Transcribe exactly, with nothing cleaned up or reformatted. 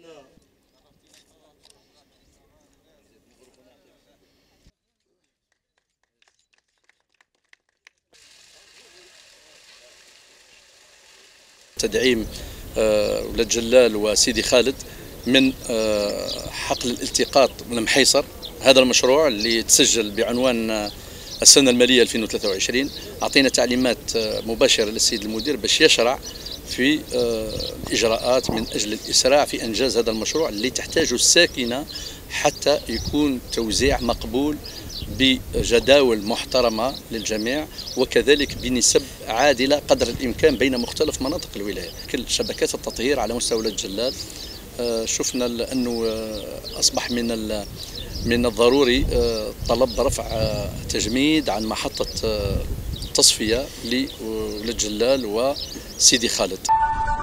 تدعيم ولاد جلال وسيدي خالد من حقل الالتقاط والمحيصر. هذا المشروع اللي تسجل بعنوان السنة المالية ألفين وثلاثة وعشرين، أعطينا تعليمات مباشرة للسيد المدير باش يشرع في الإجراءات من أجل الإسراع في إنجاز هذا المشروع اللي تحتاجه الساكنة حتى يكون توزيع مقبول بجداول محترمة للجميع، وكذلك بنسب عادلة قدر الإمكان بين مختلف مناطق الولاية. كل شبكات التطهير على مستوى ولاد جلال شفنا أنه أصبح من من الضروري طلب رفع تجميد عن محطة تصفية لولاد جلال وسيدي خالد.